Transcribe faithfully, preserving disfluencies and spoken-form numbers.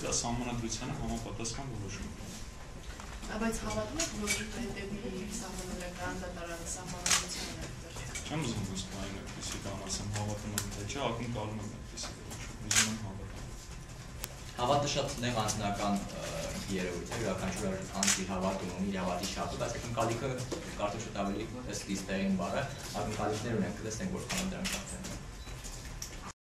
դա սահմանադրությանը համապատասխան որոշում է։ Բայց հավատում եք, որ դեպի սահմանադրական դատարանը սահմանադրությանը Չեմ ուզում ուսման այդպիսի բան ասեմ, հավատում եմ, թե չէ, ակնկալում եմ այդպիսի որոշում, ուզում եմ հավատալ։ Հավատը շատ նեղ անձնական երևույթ է, յուրաքանչյուր անձի հավատում ունի իր հավատի չափը, բայց ակնկալիքը կարծես շատ ավելի ըստ իս տեղին բառը, ակնկալիքներ ունենք, տեսնենք որքան դրանք արդեն։